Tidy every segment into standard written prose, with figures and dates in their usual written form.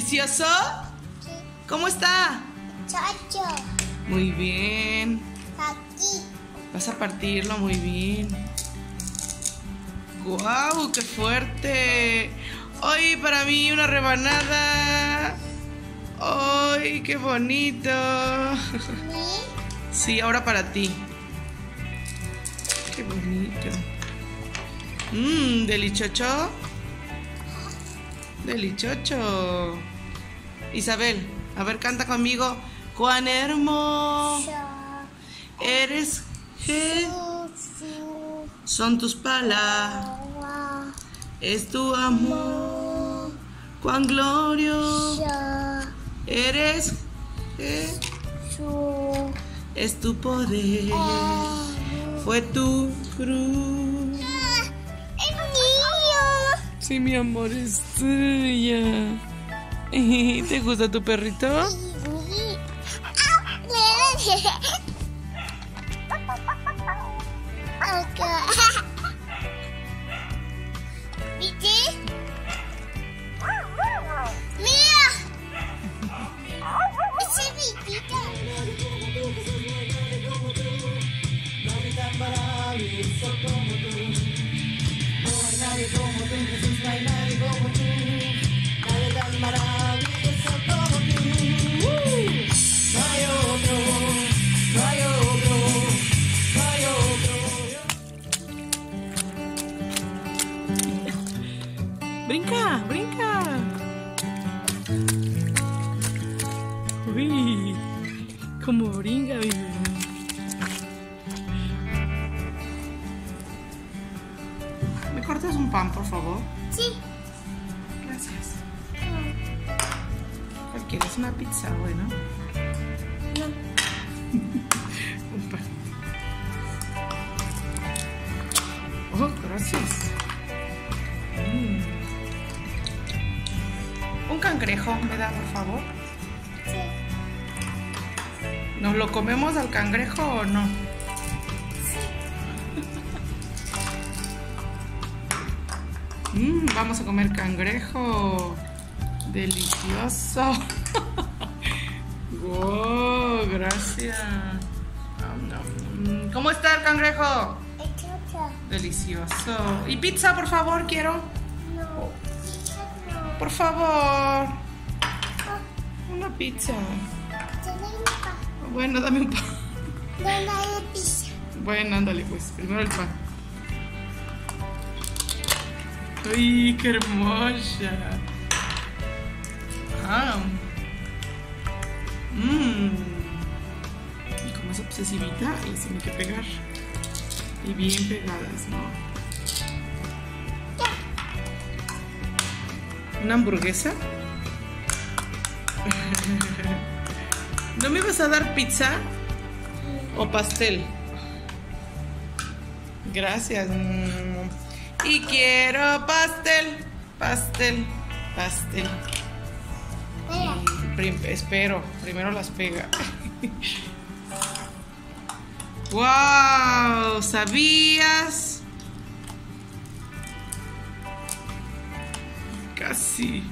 ¿Delicioso? Sí. ¿Cómo está? Chacho. Muy bien. Aquí. Vas a partirlo muy bien. ¡Guau! ¡Qué fuerte! ¡Hoy para mí una rebanada! ¡Ay, qué bonito! ¿Mi? Sí, ahora para ti. ¡Qué bonito! ¿Delichocho? ¡Delichocho! Isabel, a ver, canta conmigo. ¡Cuán hermoso eres! Son tus palabras, es tu amor, cuán glorioso eres, es tu poder, fue tu cruz. Sí, mi amor, es tuya. ¿Te gusta tu perrito? ¿Viste? ¡Mira! ¡Ese bitito! Nadie tan maravilloso como tú. No hay nadie como tú, Jesús, no hay nadie como tú. Nadie tan maravilloso como tú. No hay otro, no hay otro, no hay otro. Brinca, brinca. Uy, como brinca, mi bebé. ¿Me cortas un pan, por favor? Sí. Gracias. ¿Cuál quieres? ¿Una pizza? Bueno. No. Un pan. Oh, gracias. Un cangrejo, ¿me da, por favor? Sí. ¿Nos lo comemos al cangrejo o no? Vamos a comer cangrejo. Delicioso. Wow, gracias. ¿Cómo está el cangrejo? Delicioso. ¿Y pizza, por favor, quiero? No. Por favor. Una pizza. Bueno, dame un pan. Bueno, ándale pues. Primero el pan. ¡Ay, qué hermosa! Ah. Y como es obsesivita, les tiene que pegar. Y bien pegadas, ¿no? ¿Una hamburguesa? ¿No me vas a dar pizza o pastel? Gracias. Y quiero pastel, pastel, pastel. Espero, primero las pega. ¡Wow! ¿Sabías? Casi.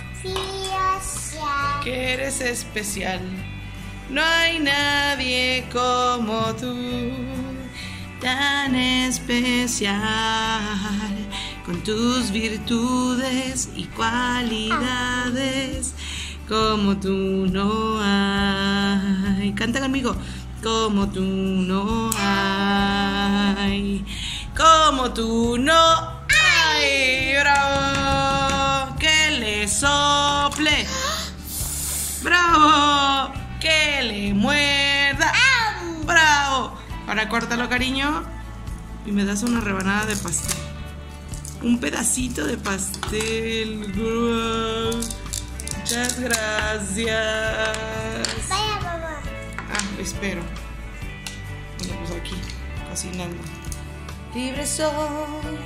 Que eres especial. No hay nadie como tú, tan especial, con tus virtudes y cualidades, como tú no hay. Canta conmigo. Como tú no hay, como tú no hay. ¡Bravo! Que le sople. ¡Bravo! Que le muerda. ¡Bravo! Ahora córtalo, cariño, y me das una rebanada de pastel. Un pedacito de pastel. ¡Wow! Muchas gracias. Vaya, mamá. Ah, espero. Bueno, pues aquí, cocinando. Libre soy.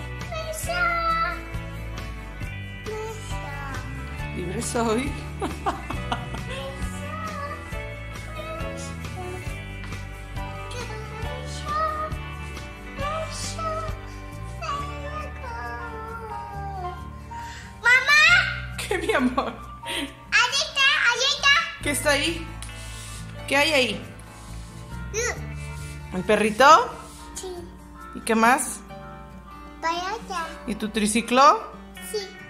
Libre soy. Mamá. ¿Qué, mi amor? Adiós. ¿Qué está ahí? ¿Qué hay ahí? Mm, ¿El perrito? sí. ¿Y qué más? Para allá. ¿Y tu triciclo? Sí.